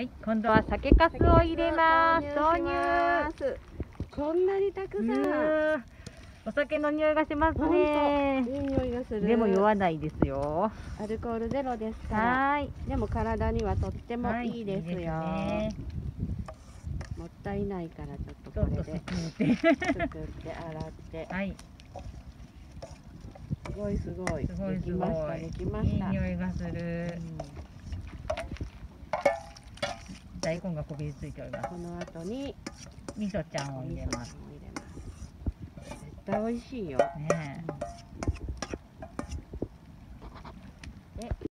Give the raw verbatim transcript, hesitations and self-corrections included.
、今度は酒粕を入れます。投入。 こんなにたくさん。 お酒の匂いがしますね。 いい匂いがする。 でも酔わないですよ。 アルコールゼロですから。はい。でも体にはとってもいいですよ。はい、いいですね。もったいないからちょっとこれで。すくって洗って。はい。すごいすごい。すごいすごい。できました。いい匂いがする。うん、 大根がこびりついております。 この後に味噌ちゃんを入れます。 絶対美味しいよ。ねえ。